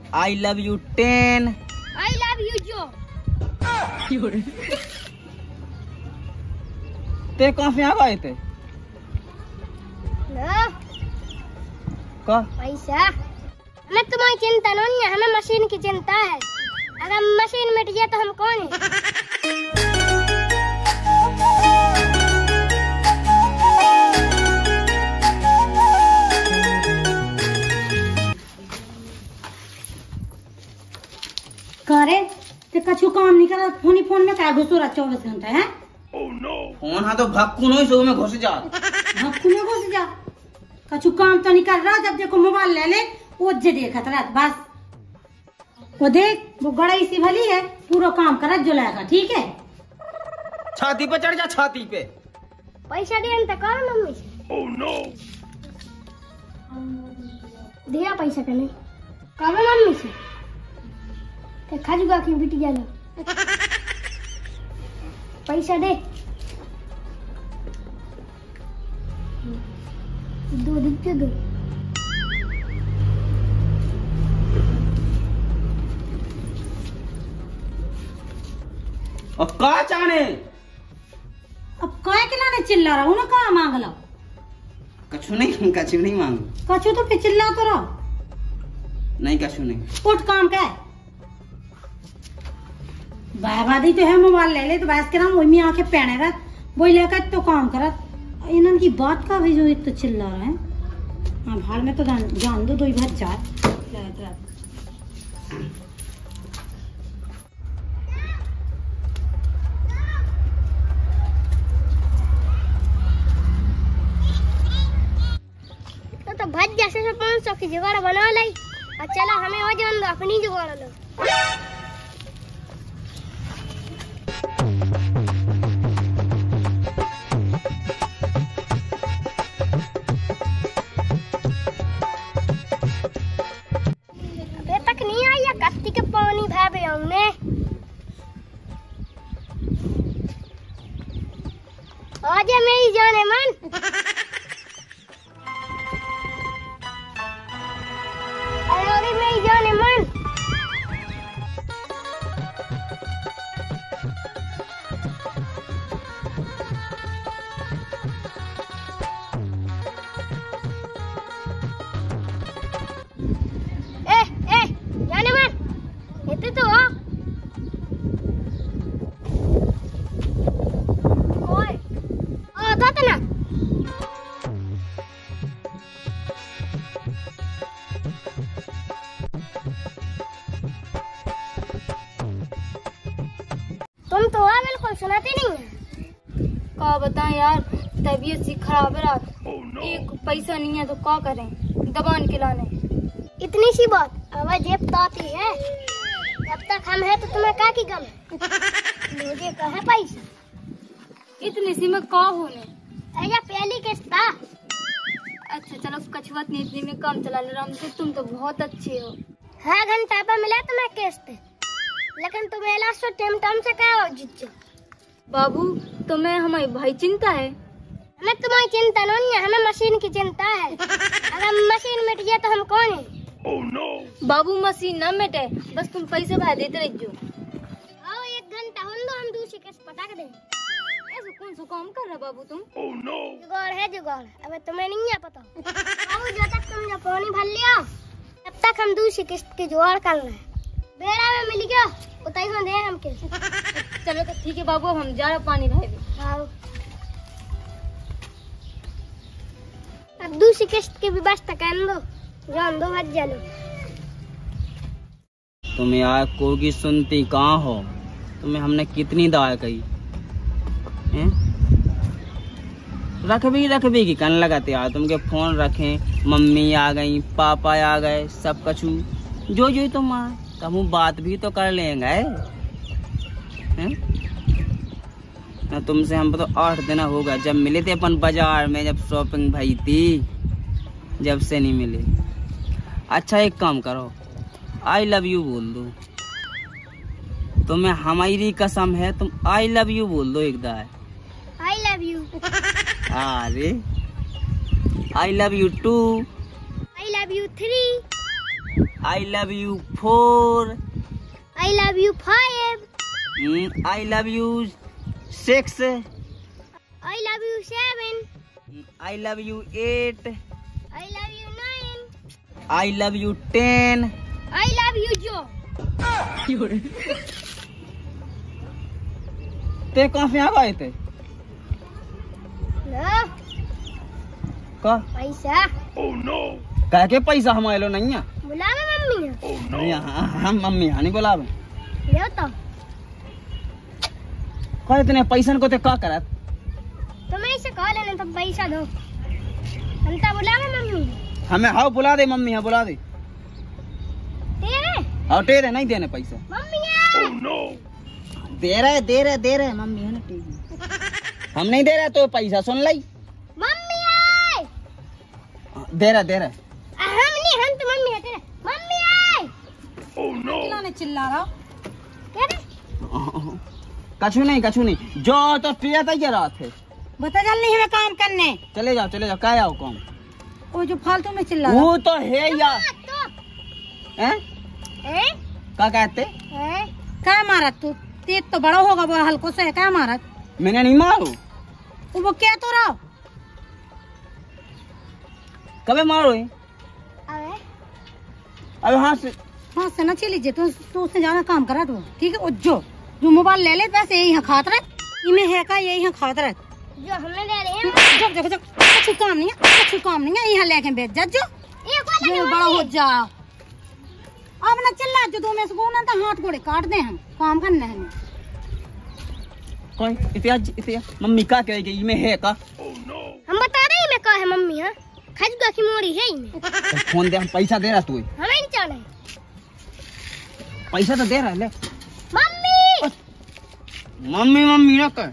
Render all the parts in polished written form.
I love you 10। I love you जो। ते कहाँ से आ गए थे? का? पैसा। हमें तुम्हारी चिंता नहीं है, हमें मशीन की चिंता है। अगर मशीन मिट जाए तो हम कौन है? करे ते कछु काम नहीं करा, फोन में क्या घुसो रहा 24 घंटे है? फोन हाँ तो भक्कू नहीं सो में घुस जा। भक्कू में घुस जा, कछु काम तो नहीं कर रहा। जब देखो मोबाइल ले ले वो देखत रहा बस। वो देख वो गड़ाई सी भली है, पूरा काम करत जो लाएगा। ठीक है, छाती पे चढ़ जा, छाती पे। पैसा दे अंत कर मम्मी से। दिया पैसा का नहीं कर मम्मी से। ते खाजूगा की बिट गया पैसा दे। दो रुपये दो। अब का चाहने? अब काय के लाने चिल्ला रहा हूँ ना, कहाँ मांग लो? कछु नहीं मांग। कछु तो फिर चिल्ला तो रहो। नहीं कछु नहीं। उठ काम का है। बादी तो है, मोबाइल ले ले तो बस के नाम वही में आके पहने रहा, वही लेकर तो काम करा। इन्होंने की बात का भी जो एक तो चिल्ला रहा है। हाँ भाड़ में तो जान दो ही भर जा। तो भज जैसे 500 की जुगाड़ बना लाई और चला हमें हो जान दो अपनी जुगाड़ लो। अबे तक नहीं आई या कत्ती के पानी भावे हमने। आजा मेरी जाने मन। अरे मेरी जाने मन। जाने मन इतने तो हो। ओए आधा तो ना। तुम तो आ बिल्कुल सुनाते नहीं है। का बताएं यार, तबीयत सी खराब है रात। एक पैसा नहीं है तो क्या करें, दबान के लाने। इतनी सी बात आवाज जेब तो आती है। जब तक हम है तो तुम्हें क्या की गम है? मुझे कहे पैसा इतनी सी में का होने। अरे पहली किस्त था। अच्छा चलो कछुवत नहीं, इतनी में काम चला ले राम से। तुम तो बहुत अच्छे हो। हाँ घंटा पर मिला तुम्हें किस्त, लेकिन तुम्हें लास्ट टाइम से क्या हो जिज्जो। बाबू तुम्हें हमारी भाई चिंता है? हमें तुम्हारी चिंता नहीं है, हमें मशीन की चिंता है। अगर मशीन मिट जाए तो हम कौन है? बाबू मशीन न मिटे, बस तुम पैसे भाई देते रहो। आओ 1 घंटा हो दो, हम दूसरी किस्त पटाक दें। ऐसा कौन सा काम कर रहा बाबू तुम? जुगाड़ है जुगाड़, अबे तुम्हें नहीं है पता। बाबू जब तक तुम जब पानी भर लिया तब तक हम दूसरी किस्त की जुगाड़ कर रहे हैं। बेड़ा में मिल गया उताई दे हम किस्त। चलो तो ठीक है बाबू, हम जा रहे पानी भाई। आओ अब दूसरी किस्त की व्यवस्था कर दो, जान दो मत जानो। तुम यार कोई सुनती कहाँ हो? तुम्हें हमने कितनी दवा कही हैं? रखबी की कन लगाते यार। तुमके फोन रखे, मम्मी आ गई, पापा आ गए, सब कछु जो तुम कहूँ बात भी तो कर लेंगे हैं? ना तुमसे हम तो 8 दिन होगा जब मिले थे अपन बाजार में, जब शॉपिंग भई थी, जब से नहीं मिले। अच्छा एक काम करो, आई लव यू बोल दो। तुम्हें हमारी कसम है, तुम आई लव यू बोल दो एक बार। आई लव यू। अरे I love you 2। I love you 3। I love you 4. I love you 5. I love you 6. I love you 7. I love you 8. I love you 9. I love you 10. I love you जो। ते कहाँ से आ गए थे? लो का? पैसा। कह के पैसा हमारे लो नहीं है। बुलावे मम्मी है। नहीं हम मम्मी यहाँ नहीं बुलावे। ले तो। कह इतने पैसा को ते का करा? तुम्हें इसे कह लेने तो पैसा दो। हम तो बुलावे मम्मी। हमें हाँ बुला दे मम्मी, हाँ बुला दे। तेरे? हाँ तेरे नहीं देने पैसा। मम्मी है। दे रहे मम्मी है ना। हम नहीं दे रहे तो पैसा सुन लाई। मम्मी है। दे रहा हम नहीं, हम तो मम्मी है तेरे। मम्मी है। चिल्लाने चिल्ला रहा। तेरे? कछु नहीं जो तो प्रिया तैयार रहा थे। बता चल नहीं हमें काम करने। चले जाओ क्या आओ कौन? वो जो फालतू में चिल्ला वो तो है यार। हैं? हैं? क्या कहते? हैं? क्या मारा तू? तेज तो बड़ा होगा वो हल्को से क्या मारा? मैंने नहीं मारो। वो क्या तो रहा? कबे मारो है? अबे हाथ से ना चली जे तो उससे ज्यादा काम करा तू। ठीक है? जो मोबाइल ले ले पैसे यही यहाँ खात रहे। इमे है का यही यहाँ खात रहे। जो हमने ले रहे हैं। जब अच्छी काम नहीं है यहाँ लेके बेच जा जो बड़ा हो जा। अब ना चिल्ला जो तू में से बोलना तो हाथ गोड़े काट दे। हम काम करने हैं। कोई इतिया मम्मी का कहेगी में है का? हम बता रहे हैं मैं का है मम्मी है। खजगा की मोड़ी है इनमें। तो फोन दे, हम पैसा दे रहा तू। हमें नहीं चाहना है। पैसा तो दे रहा ले। मम्मी ना कर।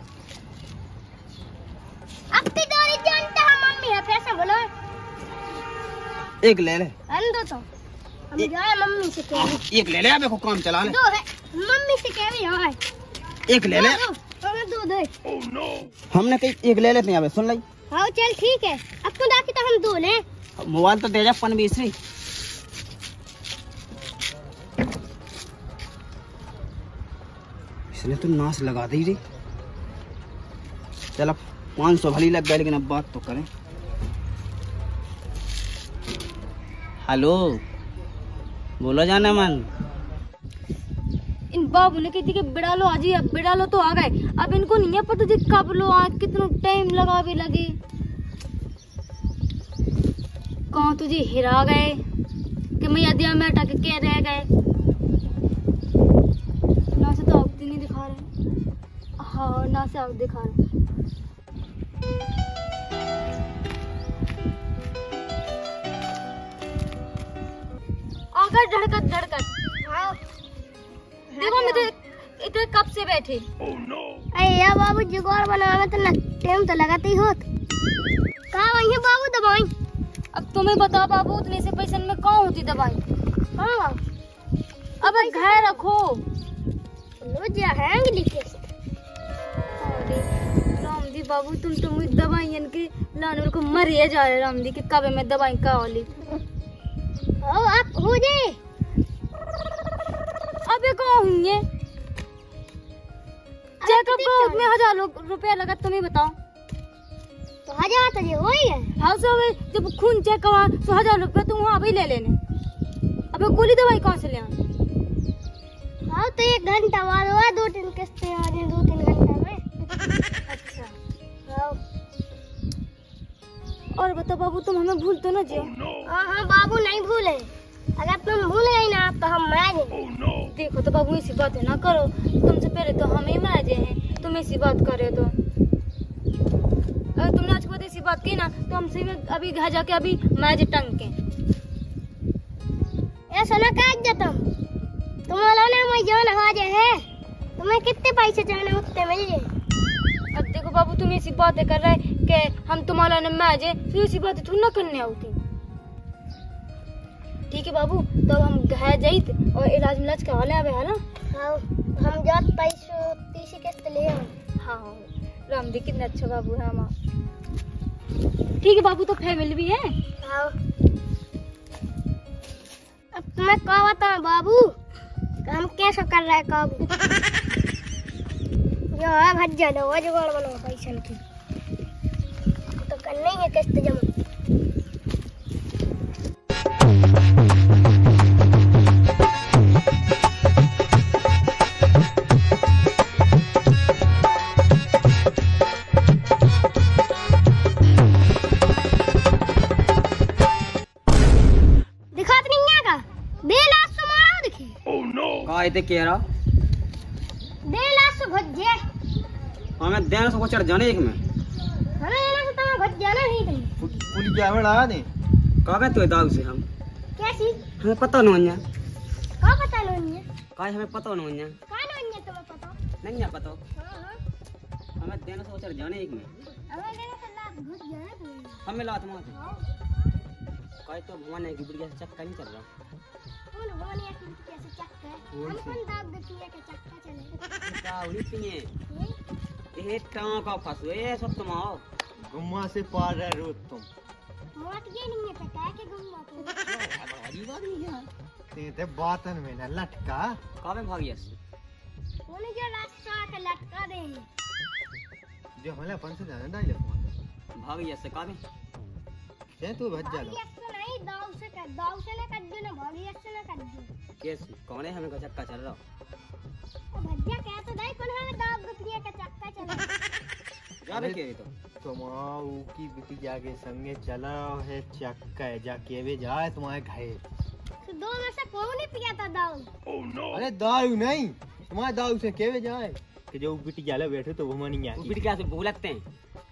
अब तो दोनों जानते हैं मम्मी है। पैसा बोलो। एक ले ले। दो तो हम जाए मम्मी से कह। एक ले ले, अब को काम चला ले। दो है मम्मी से कह भी है। एक ले ले। हमें दो दे। हमने कहीं एक ले लेते हैं। अबे सुन लाई। हाँ चल ठीक है। अब तो बाकी तो हम दो ले। मोबाइल तो दे जा 15-20। इसने तो नाश लगा दी रे। चल अब 500 भली लग गया, लेकिन अब बात तो करें। हेलो बोलो जाना मन। इन बाबू ने कहती कि बिड़ालो आज ही। अब बिड़ालो तो आ गए। अब इनको नहीं है पता जी कब लो आ कितना टाइम लगा भी लगे। कौन तुझे हिरा गए कि मैं यदि में अटक के रह गए। ना से तो अब नहीं दिखा रहे। हाँ ना से अब दिखा रहे। आकर धड़कत। हाँ देखो मैं तो इतने कब से बैठे। अरे बाबू जुगाड़ बनावे तो टाइम तो लगाते ही होत। कहाँ वही है बाबू दवाई? अब तुम्हें बताओ बाबू उतने से पैसे में कहाँ होती दवाई? हाँ अब घर रखो। लो जा है अगली किस्त। रामदी बाबू तुम तो मुझे दवाई के लाने को मरिए जा रहे। रामदी कि कब मैं दवाई का वाली। आप हो जाए। अबे कहाँ होंगे? चेकअप को में 1000 रुपया लगा। तुम्हें बताओ तो 1000 तो ये हो ही है। हाँ सो जब खून चेक करवा तो 1000 रुपया तुम वहाँ भी ले लेने। अबे गोली दवाई कहाँ से ले आए? हाँ तो 1 घंटा बाद हुआ। 2-3 किस्तें आ रही 2-3 घंटा में। अच्छा हाँ और बताओ बाबू तुम हमें भूल तो ना जियो। हाँ बाबू नहीं भूले। अगर तुम भूल गई ना तो हम मारे। देखो तो बाबू ऐसी बातें ना करो। तुमसे पहले तो हम ही मारे हैं। तुम ऐसी बात कर रहे हो तो अगर तुमने आज खुद ऐसी बात की ना तो हमसे अभी घर जाके अभी मैच टंग के ऐसा ना कह तुम वाला ना मैं जान हाजे है। तुम्हें कितने पैसे चाहिए उतने मिल जाए। अब देखो बाबू तुम ऐसी बातें कर रहे कि हम तुम्हारा ने मैच है तो ऐसी बातें थोड़ी ना करने आती। ठीक है बाबू तो हम घर जाई और इलाज मिलाज करवा ले अबे है ना। हाँ हम जात 30 किस्त ले आए। हाँ रामदी कितना अच्छा बाबू है हमारा। ठीक है बाबू तो फैमिली भी है। हाँ अब तुम्हें क्या बताऊं बाबू, हम कैसे कर रहे हैं काबू। जो है भज्जा लो, वो जुगाड़ बनाओ पैसा की, तो करना ही है किस्त जमा। काय कह रहा भज्जे हमें देना से चढ़ जाने एक में हमें लेना से तुम्हें भज्जा ना नहीं कहीं पुलिस क्या बड़ा ने का कहते दाग से हम कैसी हमें पता नहीं का पता नहीं काय हमें पता नहीं का नहीं तुम्हें पता नहीं है पता हां हमें देना से चढ़ जाने एक में हमें लेना से लात भज्जा ना तुम्हें हमें लात मार काय तो भगवान है कि बढ़िया से चक्का नहीं चल रहा कौन भगवान है कि कैसे चक्का है हम कौन दाग देती है कि चक्का चले कावड़ी पिए ये टांग का फंसो ये सब तुम आओ गुम्मा से पार है रोज तुम मोट ये नहीं है पता है कि गुम्मा को बड़ी बात नहीं है ते बातन में न लटका कावे भागिया उन्हें जो रास्ता का लटका दे जो हमारे अपन से जाने डाल ले भागिया से कावे जे तू भज जा लो नहीं दाव से ना कर दो ना भागिया से ना कर दो केस कौन है हमें का चक्का चल रहा भज्जा क्या तो नहीं पर हमें दाव गुपिया का चक्का चला जावे के तो तुम आओ की बिटिया के संगे चला है चक्का है जा केवे जाए तुम्हारे घर तो दो में से कौन नहीं पिया था दाव अरे दारू नहीं तुम्हारे दारू से केवे जाए कि जो बिटिया ले बैठे तो वो नहीं आती बिटिया से बोलते हैं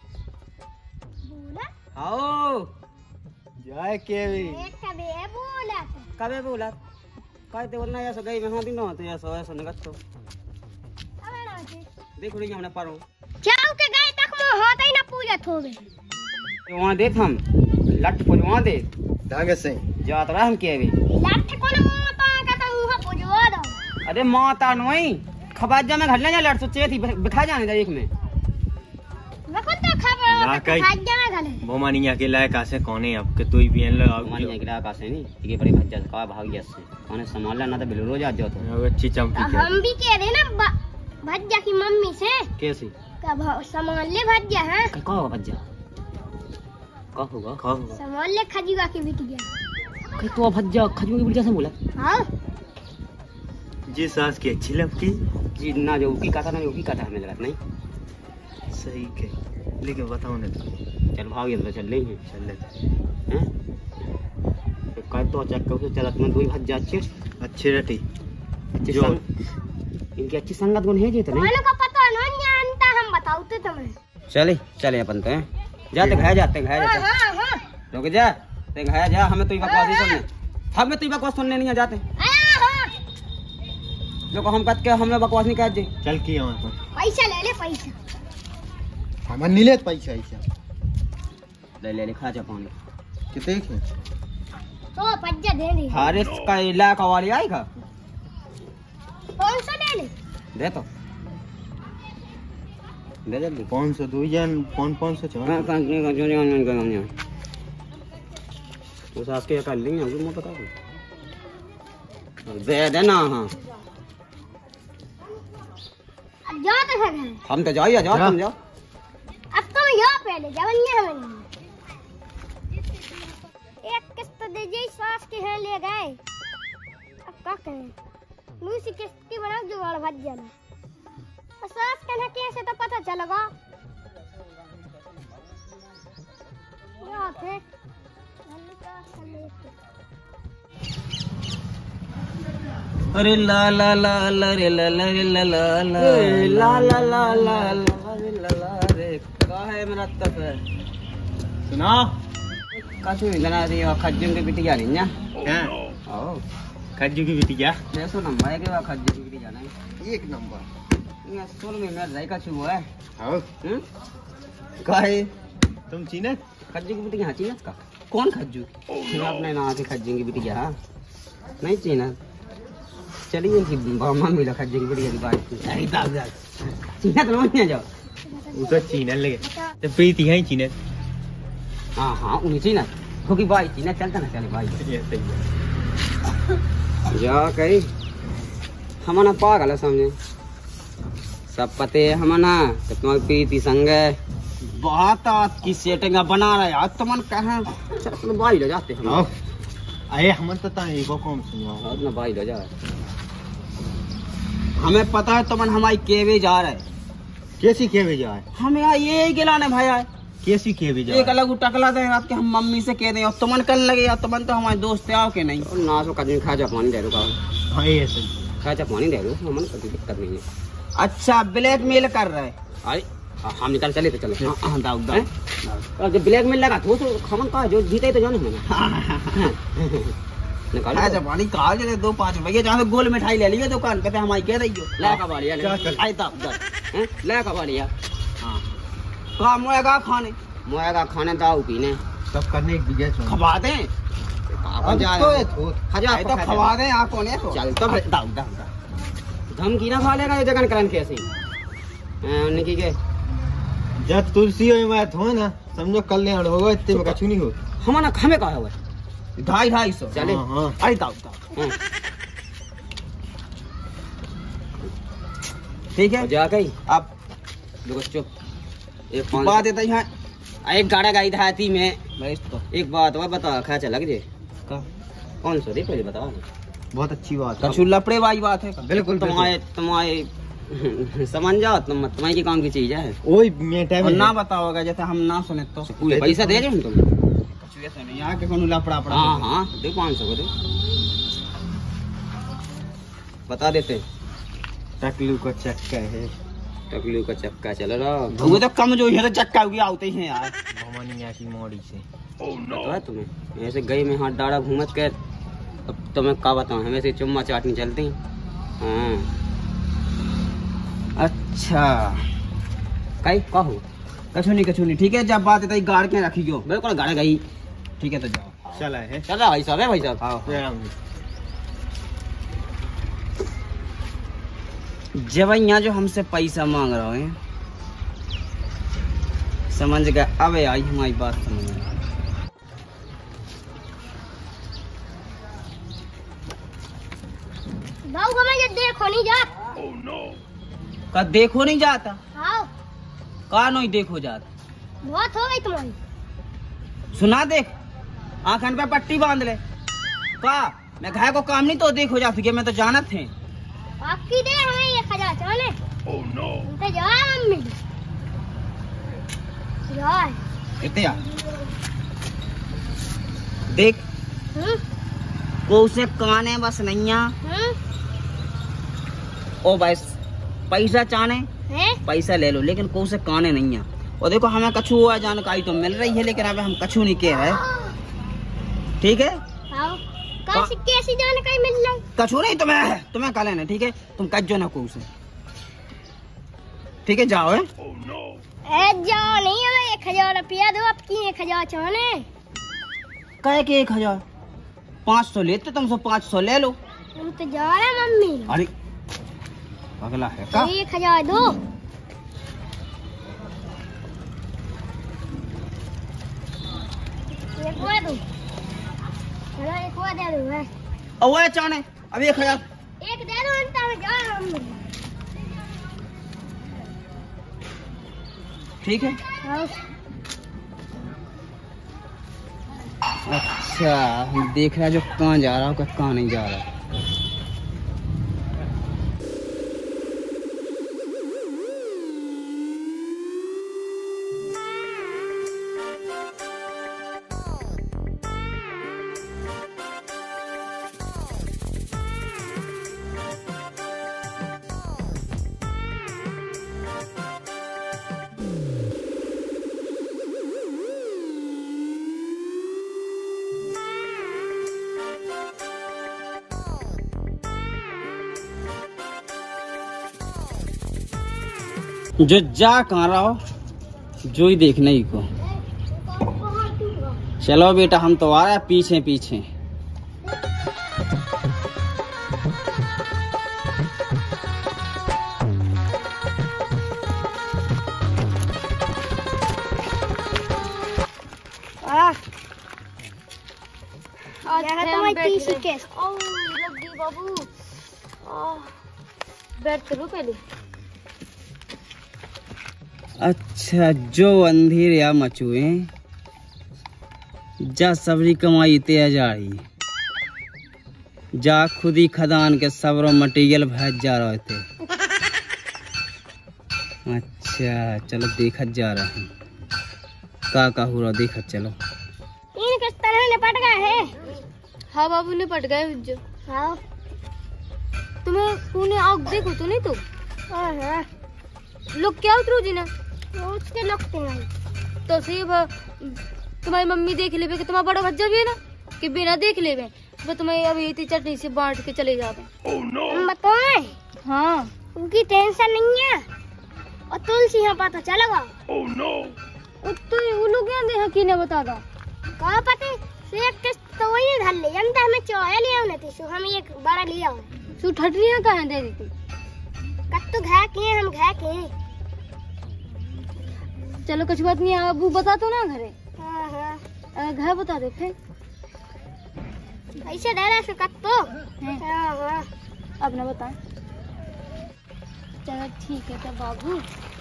बोला आओ जाए केवे एक कभी है बोला कबे बोला काय ते वरना ऐसा गई में हां दिन होते ऐसा नगत तो अब ना देख रही हमने पारो चाव के गए तक में होता ही ना पूजा थोबे वहां देख हम लट पर वहां दे ढंग से जात रहा हम केवे लट को ना माता का तो वहां पूजवा दो अरे माता नहीं खबाजा में घटना जा लट सोचे थी बिखा जाने जा एक में मैं खुद तो खबर भाग्य में गले वो मानिया के लायक आसे कौन है अब के तू ही बियन लगाओ मानिया के लायक आसे नहीं ये बड़ी भज्जा का भाग गया से माने संभाल लेना तो बिल्कुल रोज आ जाओ तो अच्छी चमकी के हम भी कह रहे ना भज्जा की मम्मी से कैसी कब संभाल ले भज्जा है का होगा भज्जा का होगा संभाल ले खजुआ की बिटिया कि तो भज्जा खजूर की बिटिया से बोला हां जी सास की अच्छी लपकी जी ना जो की कहता ना जो की कहता हमें लगत नहीं सही के लेकिन बताओ ना चल भाग ये तो चल लेंगे चल लेते हैं तो काय तो चेक करके चलत में दो भज्जा अच्छे रटी अच्छी जो इनकी अच्छी संगत गुण है जी तो नहीं वालों का पता नहीं जानता हम बताओते तुम्हें चले चले अपन तो हैं जाते घर जाते हां हां रुक जा ते घर जा हमें तो बकवास ही सुनने हमें तो बकवास सुनने नहीं जाते हां जो हम कहते के हमें बकवास नहीं कहते चल की हमारे को पैसा ले ले पैसा हम नहीं लेत पैसा ऐसा ले खा जा पानी कितने के तो भज्जा दे दे हारे का इलाका वाली आई का 500 ले ले दे तो दे जल्दी 500 दो जन 500 चला उस आस के कर लेंगे हमको मैं बता दूं दे देना हां अब जाओ तो घर हम तो जाइए जाओ तुम जाओ अब तुम यहाँ पहले जवनिया हमें एक किस्त दे जी सास के हैं ले गए अब क्या करें दूसरी किस्त की बनाओ जुगाड़ भज जाना और सास कहना कैसे तो पता चलेगा यहाँ थे अरे ला ला ला ला रे ला ला रे ला ला ला ला ला ला ला ला रे ला ला रे का है मेरा तक सुना कासू जना रे खज्जन के बिटिया नहीं ना हां आओ खज्जू की बिटिया मैं सुना मैं के खज्जन की बिटिया नहीं एक नंबर ये सोल में मेरा जायका छु है हां काहे तुम चीने खज्जू की बिटिया हां चीनत का कौन खज्जू अपने नाम से खज्जन की बिटिया नहीं चीना चलिए कि मामा मिला खज्जू की बिटिया की बात अरे दाग चीना तो नहीं जाओ वो तो चीने लगे तो प्रीति है चीने हाँ हाँ उन्हीं चीना क्योंकि भाई चीना चलता ना चले भाई ये सही है जा कही हम ना पागल है समझे, सब पते है हम ना तो तुम्हारी प्रीति संग है। बात की सेटिंग बना रहा यार तुमन कहा चल तुम भाई ले जाते हम। अरे हम तो एगो कौन सुनवा ना भाई ले जा, हमें पता है तुमन हमारी केवे जा रहा है। कैसी केवे जा है? हम यहाँ ये गिलाने भाई आए। कैसी केवे जा? एक अलग टकला दे रात के हम मम्मी से कह दें और तुमन कल लगे यार, तुमन तो हमारे दोस्त आओ के नहीं। और ना तो कभी खाजा पानी दे दो, हाँ ये सही, खाजा पानी दे दो, हमें कोई दिक्कत नहीं है। अच्छा ब्लैकमेल कर रहा है? अरे हम निकल चले तो चलो। हाँ दाऊ दाऊ जब ब्लैकमेल लगा तो खमन का जो जीते तो जाने निकाल खाजा पानी कहा जले 2-5 रुपये जहाँ से गोल मिठाई ले लियो दुकान पे हमारी कह रही हो लैका बाड़िया लैका बाड़िया। हाँ कहा मोएगा खाने दाऊ पीने सब करने एक बीघे खवा दें तो खवा दें आंखों ने चल तो दाऊ दाऊ धमकी ना खा लेगा ये जगन करन कैसी उनकी के जब तुलसी हो मैं थो ना समझो कल्याण होगा, इतने में कछु नहीं हो। हम ना हमें कहा हुआ 250 चले। हाँ। अरे दाऊ दाऊ ठीक है जा गई। अब देखो चुप एक बात देता है एक गाड़ा गाई धाती में तो एक बात और बता खर्चा लग जाए का कौन सा दे पहले बताओ। बहुत अच्छी बात, कछु लपड़े वाली बात है। बिल्कुल तुम्हारे समझ जाओ तुम्हारी की काम की चीज है वही मैं टाइम ना बताओगा जैसे हम ना सुने तो पैसा दे तुम कछु ऐसा नहीं यहाँ के कौन लपड़ा पड़ा। हाँ हाँ दे 500 को दे बता देते। टकलू का चक्का है, टकलू का चक्का चल रहा वो तो कम जो है तो चक्का होगी आते ही हैं यार भवानी की मोड़ी से। पता है तुम्हें ऐसे गई में हाथ डाड़ा घूमत कर अब तुम्हें क्या बताऊँ हमें से चुम्मा चाटनी चलती। हाँ अच्छा कई कहो कछु नहीं ठीक है। जब बात है तो गाड़ के रखी गयो बिल्कुल गाड़ गई ठीक है तो जाओ चला है चला भाई साहब है भाई साहब। हाँ जब यहाँ जो हमसे पैसा मांग रहे हैं समझ गए। अब आई हमारी बात समझ में देखो नहीं जाता का देखो नहीं जाता। हाँ का नहीं देखो जाता बहुत हो गई तुम्हारी। सुना देख आंखन पे पट्टी बांध ले का मैं घाय को काम नहीं तो देखो जा सके मैं तो जानत थे आपकी दे हमें 1000 चले। ओह नो तो जा मम्मी जा इतना देख को उसे काने बस नहीं ओ बस पैसा चाने पैसा ले लो लेकिन को उसे काने नहीं है। और देखो हमें कछु हुआ जानकारी तो मिल रही है लेकिन अब हम कछु नहीं कह रहे ठीक है। कैसी जानकारी मिल रही? कछु नहीं तुम्हें कह लेना ठीक है। तुम कज्जो ना को उसे ठीक है जाओ जाओ नहीं हमें 1000 रुपया दो आपकी 1000 चाने कहे के 1000 500 लेते तुमसे 500 ले लो। हम तो जा रहे मम्मी। अरे अगला है का 1000 दो एक और दो चलो एक और दे दो है ओए चाने अब 1000 एक दे दो अंत में जा रहा हूं ठीक है। हाँ। अच्छा देख रहा जो कहाँ जा रहा है कहाँ नहीं जा रहा। जो जा कहाँ रहा हो जो ही देखने ही को। चलो बेटा हम तो आ रहे हैं पीछे पीछे। तुम्हारी तीसरी केस बैठ चलो पहले। अच्छा जो अंधेर या मचुए जा सबरी कमाई ते जा रही जा खुद ही खदान के सबरो मटेरियल भेज जा रहे थे। अच्छा चलो देखत जा रहे हैं का हो रहा देखत चलो। तीन किस तरह निपट गए है। हाँ बाबू निपट गए जो। हाँ तुम्हें तूने आग देखो तो नहीं तुम हाँ लोग क्या उतरो जी ना उसके लगते हैं। तो सही तुम्हारी मम्मी देख लेवे कि तुम्हारा बड़ा भज्जा भी है ना कि बिना देख लेवे वो तुम्हें अभी इतनी चटनी से बांट के चले जाते। हम बताएं हाँ उनकी टेंशन नहीं है और तुलसी यहाँ पता चलेगा। तो वो लोग क्या दे की ने बता दो कहा पता से एक किस्त तो वही धर ले जनता हमें चौया लिया होने थी सो हम एक बड़ा लिया है सु ठटरियां कहाँ दे देती कत्तू घा के हम घा के। चलो कुछ बात नहीं अबू बता तो ना घरे। हाँ हाँ घर बता दे फिर ऐसे दे रहा से कत्तो। हैं? हाँ हाँ अब ना बताएं। चलो ठीक है तब बाबू।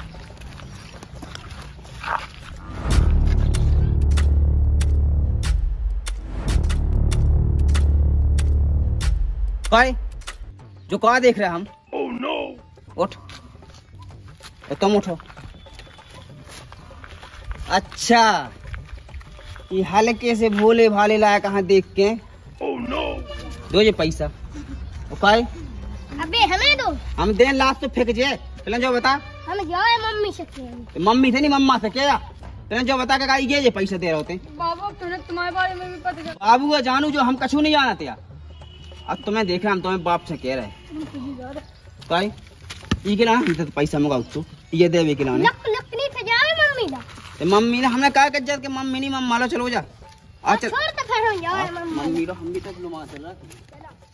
काय जो कहा देख रहे हैं हम। उठ तो तुम उठो। अच्छा ये हल्के से भोले भाले लाया कहाँ देख के दो ये पैसा काय अबे हमें दो हम देन लास्ट तो फेंक जे पहले जो बता हम जाए मम्मी से मम्मी थे नहीं मम्मा से क्या पहले जो बता के ये पैसा दे रहे होते बाबू तुमने तुम्हारे बारे में भी पता चला। बाबू जानू जो हम कछू नहीं जाना था अब तुम्हें देख रहे हम तुम्हें बाप से कह रहे काय ये के लाना तो पैसा मंगाओ तू ये देवे के लाने लकड़ी से जाए मम्मी ला तो मम्मी ने हमने कहा कर के मम्मी नहीं मम्मा लो चलो जा आ चल छोड़ तो फिर हम जाए मम्मी मम्मी लो हम भी तक लुमा चल रहा